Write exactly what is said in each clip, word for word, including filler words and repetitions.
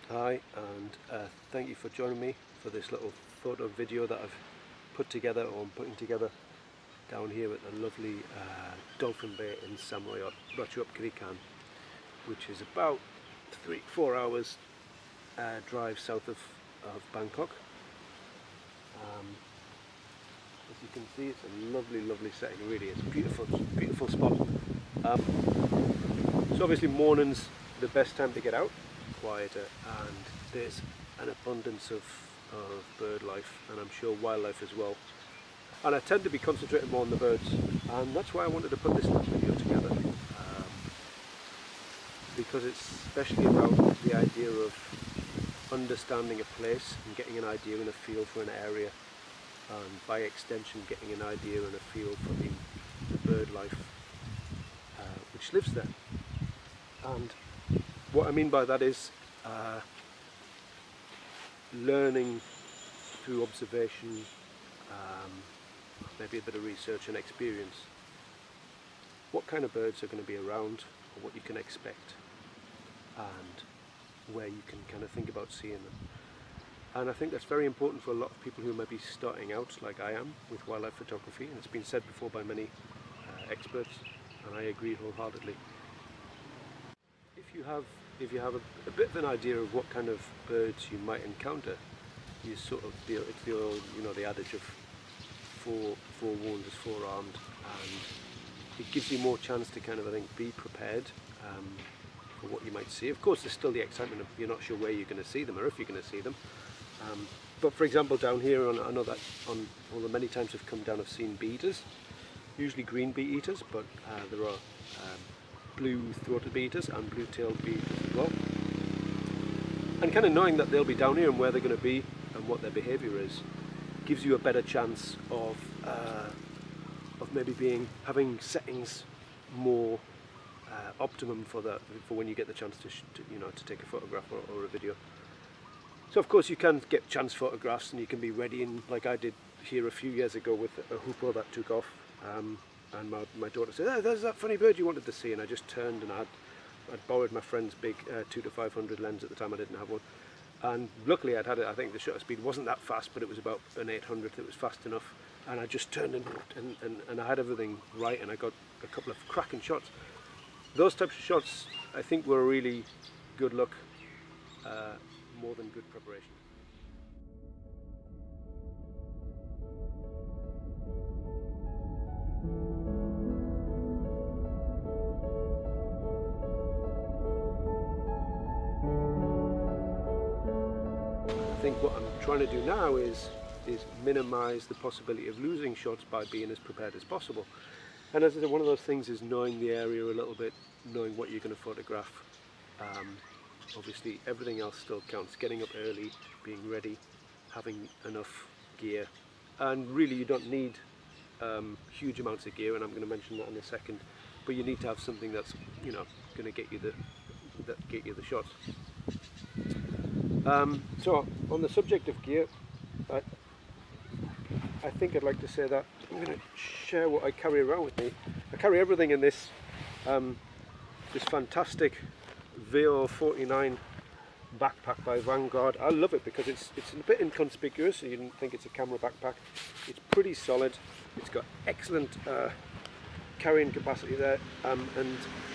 Hi, and uh, thank you for joining me for this little photo video that I've put together, or I'm putting together down here at the lovely uh, Dolphin Bay in Roi Yot, Roi Yot, which is about three, four hours uh, drive south of, of Bangkok. Um, as you can see, it's a lovely, lovely setting. Really, it's a beautiful, beautiful spot. Um, so obviously, morning's the best time to get out, quieter, and there's an abundance of, of bird life, and I'm sure wildlife as well. And I tend to be concentrating more on the birds, and that's why I wanted to put this little video together, um, because it's especially about the idea of understanding a place and getting an idea and a feel for an area, and by extension getting an idea and a feel for the, the bird life uh, which lives there. And what I mean by that is uh, learning through observation, um, maybe a bit of research and experience, what kind of birds are going to be around, or what you can expect, and where you can kind of think about seeing them. And I think that's very important for a lot of people who may be starting out, like I am, with wildlife photography, and it's been said before by many uh, experts, and I agree wholeheartedly. If you have, if you have a, a bit of an idea of what kind of birds you might encounter, you sort of feel it's the old, you know, the adage of fore, forewarned is forearmed, and it gives you more chance to kind of, I think, be prepared um, for what you might see. Of course, there's still the excitement of you're not sure where you're going to see them or if you're going to see them. Um, but for example, down here, on, I know that on all the many times I've come down, I've seen bee eaters, usually green bee eaters, but uh, there are um, blue-throated bee eaters and blue-tailed bee eaters as well. And kind of knowing that they'll be down here and where they're going to be and what their behaviour is, gives you a better chance of uh, of maybe being having settings more uh, optimum for that, for when you get the chance to, sh to you know to take a photograph or, or a video. So of course you can get chance photographs, and you can be ready, in like I did here a few years ago with a hoopoe that took off. Um, And my, my daughter said, oh, there's that funny bird you wanted to see, and I just turned, and I had, I'd borrowed my friend's big uh, two to five hundred lens at the time. I didn't have one, and luckily I'd had it. I think the shutter speed wasn't that fast, but it was about an eight hundredth. It was fast enough, and I just turned and, and, and, and I had everything right, and I got a couple of cracking shots. Those types of shots, I think, were really good luck, uh, more than good preparation. I think what I'm trying to do now is is minimise the possibility of losing shots by being as prepared as possible. And as I said, one of those things is knowing the area a little bit, knowing what you're going to photograph. Um, obviously everything else still counts, getting up early, being ready, having enough gear, and really you don't need um, huge amounts of gear, and I'm going to mention that in a second, but you need to have something that's, you know, going to get you the that get you the shots. Um, so on the subject of gear, I, I think I'd like to say that I'm going to share what I carry around with me. I carry everything in this um, this fantastic V O forty-nine backpack by Vanguard. I love it because it's it's a bit inconspicuous, so you didn't think it's a camera backpack. It's pretty solid. It's got excellent uh, carrying capacity there, um, and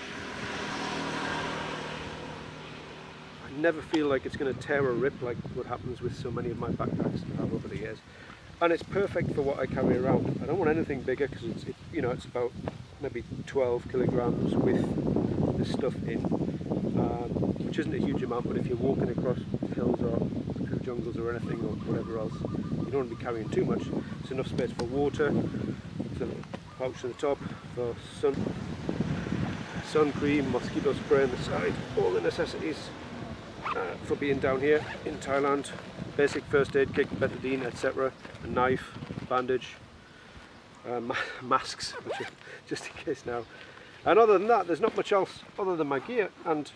never feel like it's going to tear or rip like what happens with so many of my backpacks I have over the years. And it's perfect for what I carry around. I don't want anything bigger because it's it, you know it's about maybe twelve kilograms with the stuff in, um, which isn't a huge amount. But if you're walking across hills or through jungles or anything or whatever else, you don't want to be carrying too much. There's enough space for water, there's a pouch at the top for sun, sun cream, mosquito spray on the side, all the necessities Uh, for being down here in Thailand. Basic first aid kit, betadine, et cetera. A knife, bandage, uh, ma masks, which are just in case now. And other than that, there's not much else other than my gear. And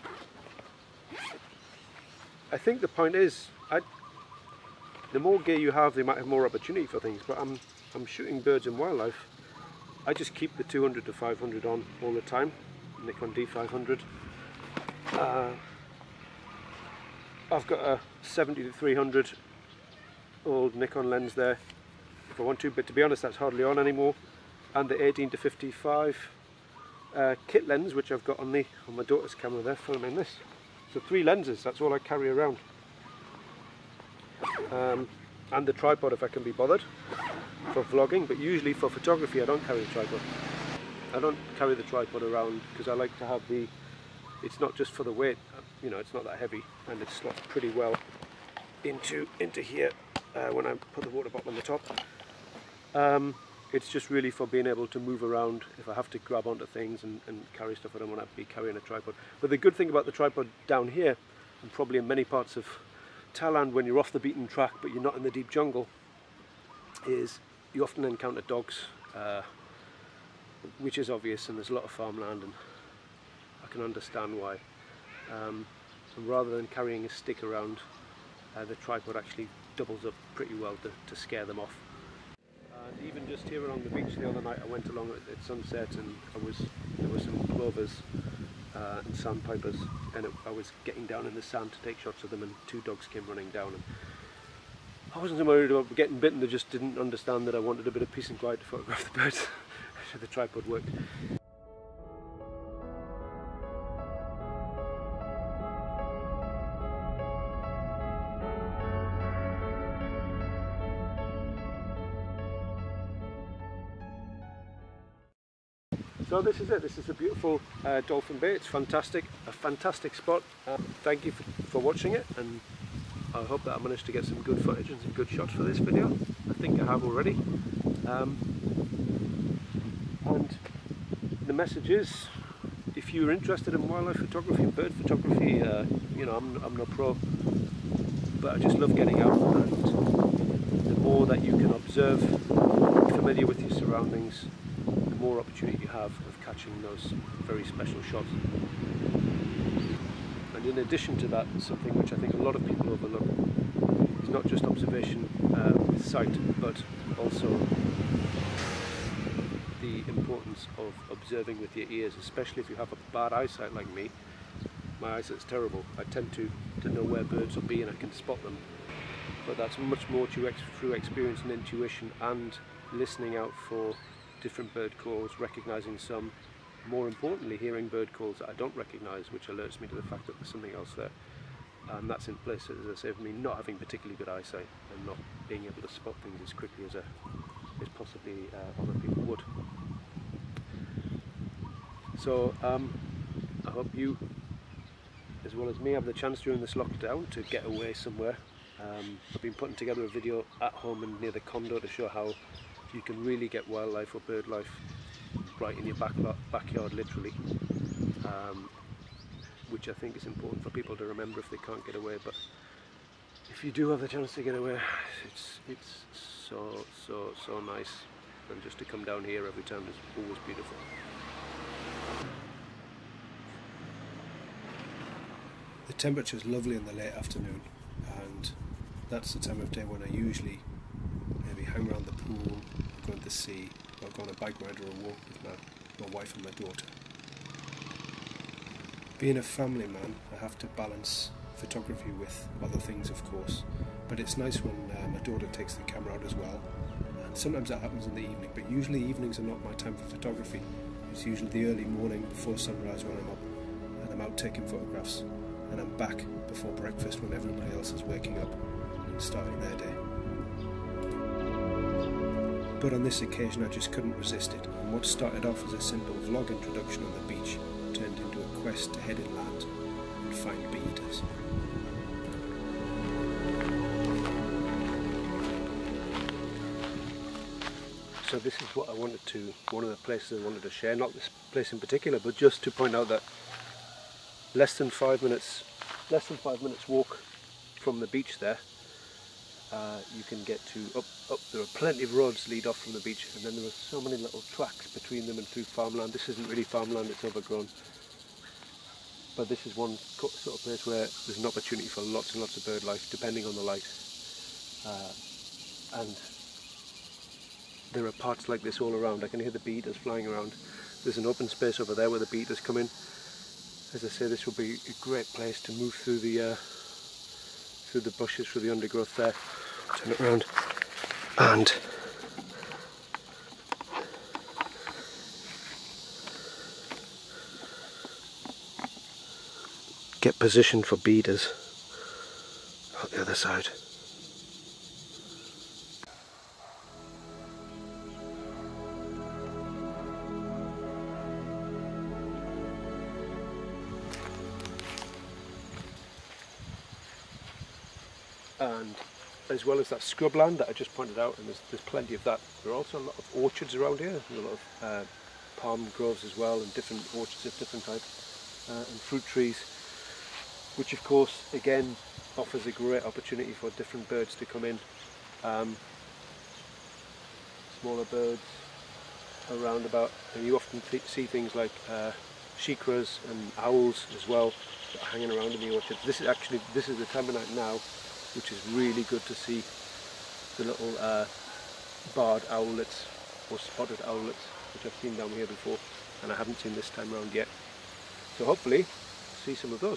I think the point is, I, the more gear you have, you might have more opportunity for things. But I'm I'm shooting birds and wildlife. I just keep the two hundred to five hundred on all the time. Nikon D five hundred. Uh, I've got a seventy to three hundred old Nikon lens there if I want to, but to be honest that's hardly on anymore, and the eighteen to fifty-five uh, kit lens which I've got on the on my daughter's camera there filming this. So three lenses, that's all I carry around. Um, and the tripod if I can be bothered for vlogging, but usually for photography I don't carry a tripod. I don't carry the tripod around because I like to have the, it's not just for the weight, you know, it's not that heavy, and it slots pretty well into into here uh, when I put the water bottle on the top. Um, it's just really for being able to move around if I have to grab onto things and, and carry stuff. I don't want to be carrying a tripod. But the good thing about the tripod down here, and probably in many parts of Thailand when you're off the beaten track but you're not in the deep jungle, is you often encounter dogs, uh, which is obvious, and there's a lot of farmland, and I can understand why. Um, and rather than carrying a stick around, uh, the tripod actually doubles up pretty well to, to scare them off. And even just here along the beach the other night, I went along at, at sunset, and I was there were some plovers uh, and sandpipers, and it, I was getting down in the sand to take shots of them, and two dogs came running down. And I wasn't so worried about getting bitten, they just didn't understand that I wanted a bit of peace and quiet to photograph the birds. So the tripod worked. So this is it, this is a beautiful uh, Dolphin Bay. It's fantastic, a fantastic spot. Uh, thank you for, for watching it, and I hope that I managed to get some good footage and some good shots for this video. I think I have already. Um, and the message is, if you're interested in wildlife photography and bird photography, uh, you know, I'm, I'm no pro, but I just love getting out, and the more that you can observe, be familiar with your surroundings, the more opportunity you have of catching those very special shots. And in addition to that, something which I think a lot of people overlook is not just observation uh, with sight, but also the importance of observing with your ears, especially if you have a bad eyesight like me. My eyesight's terrible. I tend to, to know where birds will be and I can spot them. But that's much more to ex through experience and intuition, and listening out for different bird calls, recognising some, more importantly hearing bird calls that I don't recognise, which alerts me to the fact that there's something else there. And that's in place, as I say, for me not having particularly good eyesight and not being able to spot things as quickly as, a, as possibly uh, other people would. So um, I hope you, as well as me, have the chance during this lockdown to get away somewhere. Um, I've been putting together a video at home and near the condo to show how you can really get wildlife or bird life right in your back backyard, literally, um, which I think is important for people to remember if they can't get away. But if you do have the chance to get away, it's it's so so so nice, and just to come down here every time is always beautiful. The temperature is lovely in the late afternoon, and that's the time of day when I usually maybe hang around the pool, go to the sea, or go on a bike ride or a walk with my, my wife and my daughter. Being a family man, I have to balance photography with other things, of course, but it's nice when uh, my daughter takes the camera out as well, and sometimes that happens in the evening, but usually evenings are not my time for photography. It's usually the early morning before sunrise when I'm up, and I'm out taking photographs, and I'm back before breakfast when everybody else is waking up and starting their day. But on this occasion I just couldn't resist it, and what started off as a simple vlog introduction on the beach turned into a quest to head inland and find bee eaters. So this is what I wanted to, one of the places I wanted to share, not this place in particular, but just to point out that less than five minutes, less than five minutes walk from the beach there, Uh, you can get to up, up, there are plenty of roads lead off from the beach, and then there are so many little tracks between them and through farmland. This isn't really farmland, it's overgrown. But this is one sort of place where there's an opportunity for lots and lots of bird life, depending on the light. Uh, and there are parts like this all around. I can hear the bee eaters flying around. There's an open space over there where the bee eaters come in. As I say, this will be a great place to move through the uh, through the bushes, through the undergrowth there. Turn it around and get positioned for beaters out the other side. And as well as that scrubland that I just pointed out, and there's, there's plenty of that, there are also a lot of orchards around here. There's a lot of uh, palm groves as well, and different orchards of different types, uh, and fruit trees, which of course again offers a great opportunity for different birds to come in. Um, smaller birds around about, and you often th see things like uh, shikras and owls as well that are hanging around in the orchards. This is actually, this is the time of night now, which is really good to see the little uh, barred owlets or spotted owlets, which I've seen down here before and I haven't seen this time around yet. So hopefully see some of those.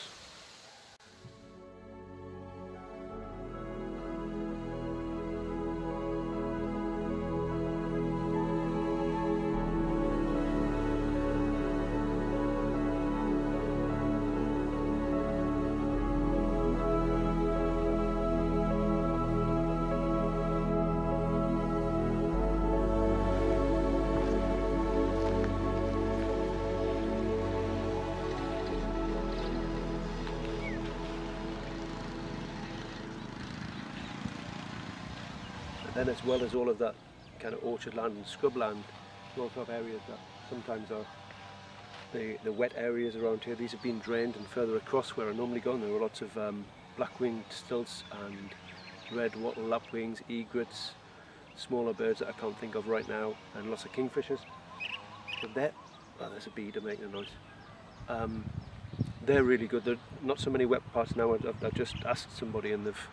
Then, as well as all of that kind of orchard land and scrubland, we also have areas that sometimes are the, the wet areas around here. These have been drained, and further across where I normally go, there are lots of um, black-winged stilts and red wattle lapwings, egrets, smaller birds that I can't think of right now, and lots of kingfishers. But there, oh, there's a beater making a noise. Um, they're really good. There are not so many wet parts now. I've, I've just asked somebody and they've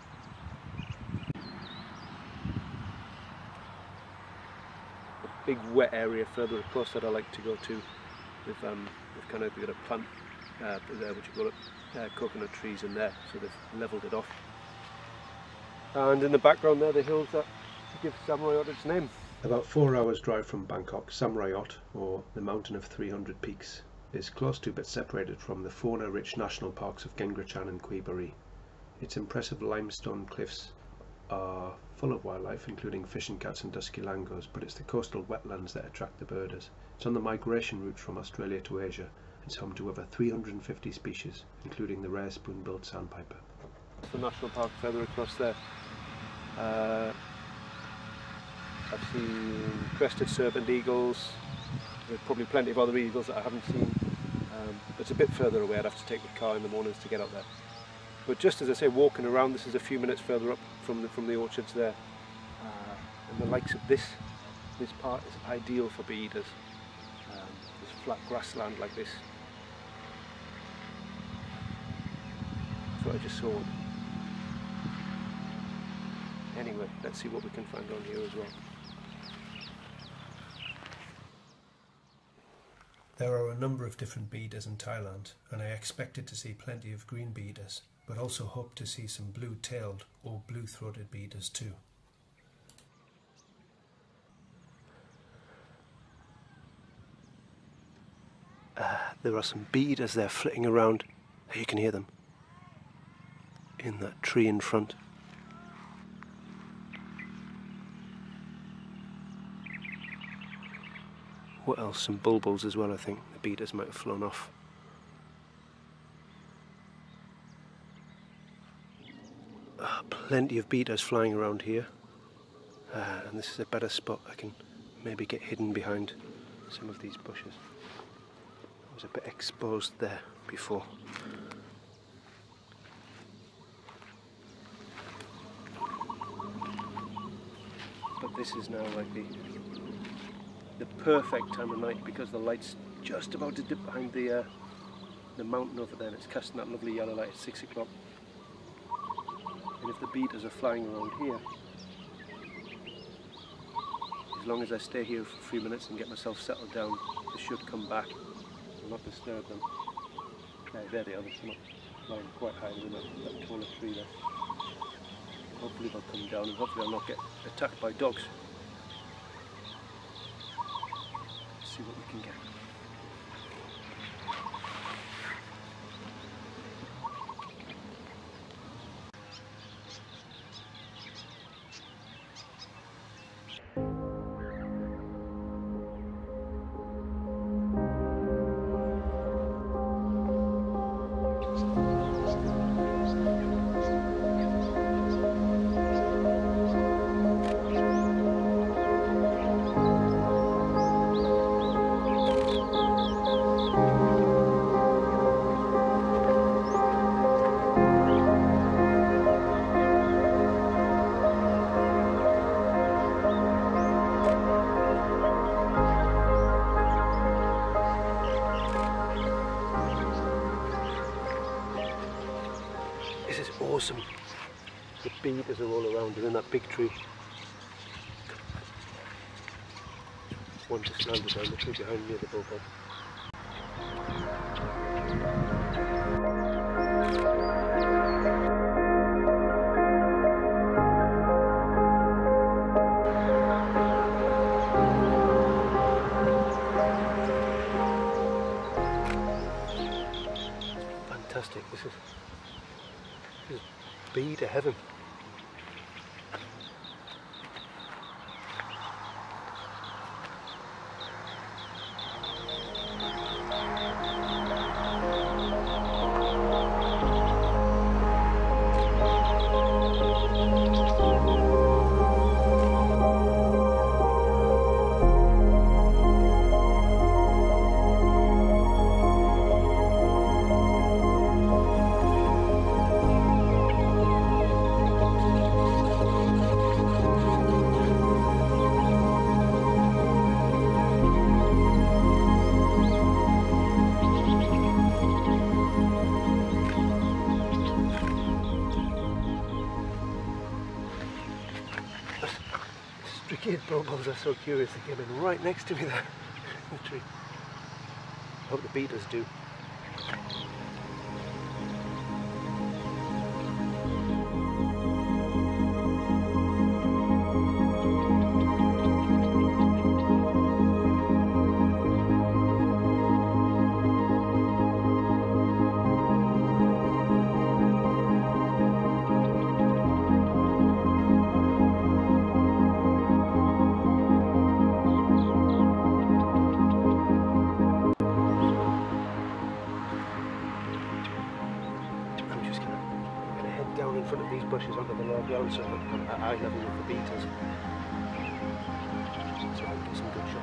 big wet area further across that I like to go to. They've, um, they've kind of got a plant uh, there, what you call it, uh, coconut trees in there, so they've levelled it off. And in the background there, the hills that give Roi Yot its name. About four hours drive from Bangkok, Roi Yot, or the mountain of three hundred peaks, is close to but separated from the fauna-rich national parks of Gengrachan and Quy Bari. Its impressive limestone cliffs are full of wildlife, including fishing cats and dusky langurs, but it's the coastal wetlands that attract the birders. It's on the migration route from Australia to Asia. It's home to over three hundred fifty species, including the rare spoon-billed sandpiper. The national park further across there. Uh, I've seen crested serpent eagles. There's probably plenty of other eagles that I haven't seen. Um, but it's a bit further away. I'd have to take the car in the mornings to get out there. But just as I say, walking around, this is a few minutes further up from the, from the orchards there. Uh, and the likes of this, this part is ideal for bee eaters. Um, this flat grassland like this. I thought I just saw one. Anyway, let's see what we can find on here as well. There are a number of different beaters in Thailand, and I expected to see plenty of green beaters, but also hope to see some blue-tailed or blue-throated beaters too. Uh, there are some beaters there flitting around. You can hear them in that tree in front. What else? Some bulbuls as well, I think. The beaters might have flown off. Uh, plenty of beaters flying around here. Uh, and this is a better spot. I can maybe get hidden behind some of these bushes. I was a bit exposed there before. But this is now like the the perfect time of night, because the light's just about to dip behind the uh, the mountain over there, and it's casting that lovely yellow light at six o'clock. And if the beaters are flying around here, as long as I stay here for a few minutes and get myself settled down, they should come back. I'll not disturb them. Yeah, there they are, they're not flying quite high in that, that taller tree there. Hopefully they'll come down and hopefully I'll not get attacked by dogs. Let's see what we can get. This is awesome. The beavers are all around and in that big tree. One just landed down the tree behind me at the bullfrog. Fantastic. This is This is bee to heaven. Kid bulbos are so curious, they came in right next to me there in the tree. I hope the beaters do. Down in front of these bushes onto the low ground so I'm at eye level with the beaters. So I can get some good shot.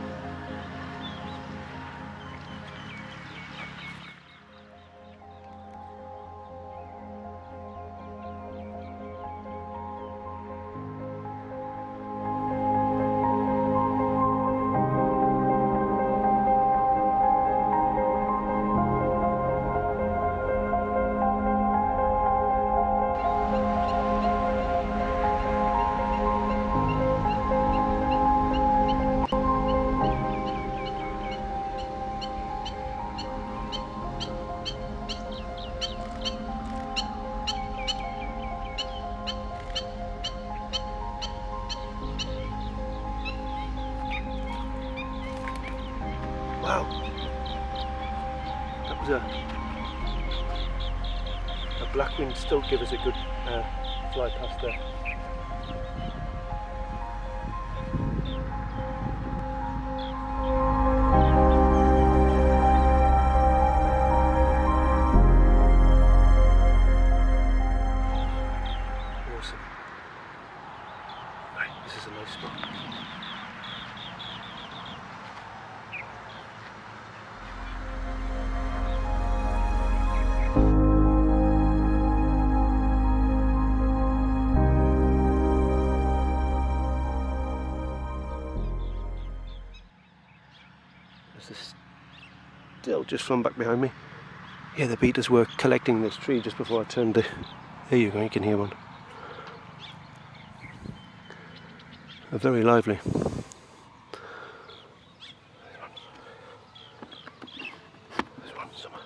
Wow, that was a, a black-winged still give us a good uh, fly past there. Awesome. Right, this is a nice spot. There's still just from back behind me. Yeah, the beaters were collecting this tree just before I turned the... There you go, you can hear one. They're very lively. There's one somewhere.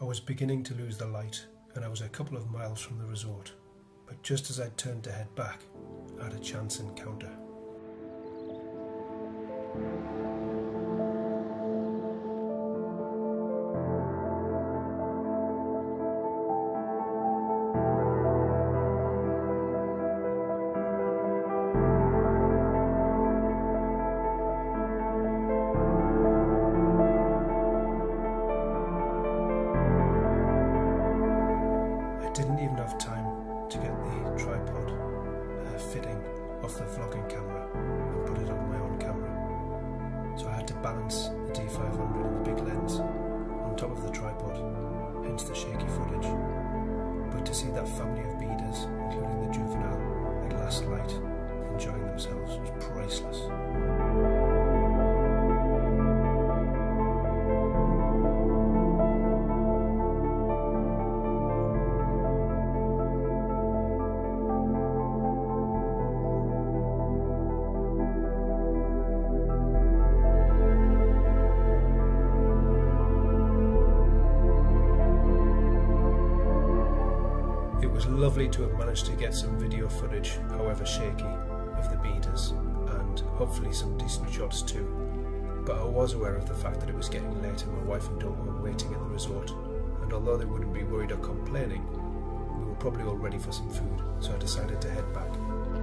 I was beginning to lose the light and I was a couple of miles from the resort, but just as I turned to head back, I had a chance encounter. I didn't even have time to get the tripod uh, fitting off the vlogging camera and put it on my own camera. So I had to balance the D five hundred and the big lens on top of the tripod, hence the shaky footage. But to see that family of beaders, including the juvenile, at last light, enjoying themselves was priceless. It was lovely to have managed to get some video footage, however shaky, of the beaters, and hopefully some decent shots too. But I was aware of the fact that it was getting late and my wife and daughter were waiting at the resort, and although they wouldn't be worried or complaining, we were probably all ready for some food, so I decided to head back.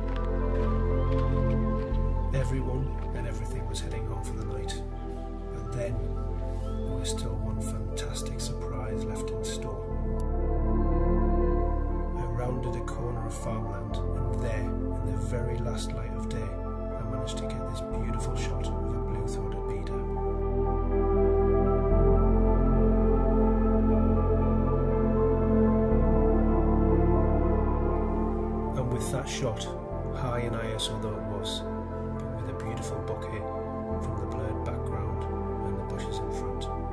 Everyone and everything was heading home for the night, and then there was still one fantastic surprise left in store. Rounded a corner of farmland, and there, in the very last light of day, I managed to get this beautiful shot of a blue-throated beater. And with that shot, high in I S O though it was, but with a beautiful bokeh from the blurred background and the bushes in front.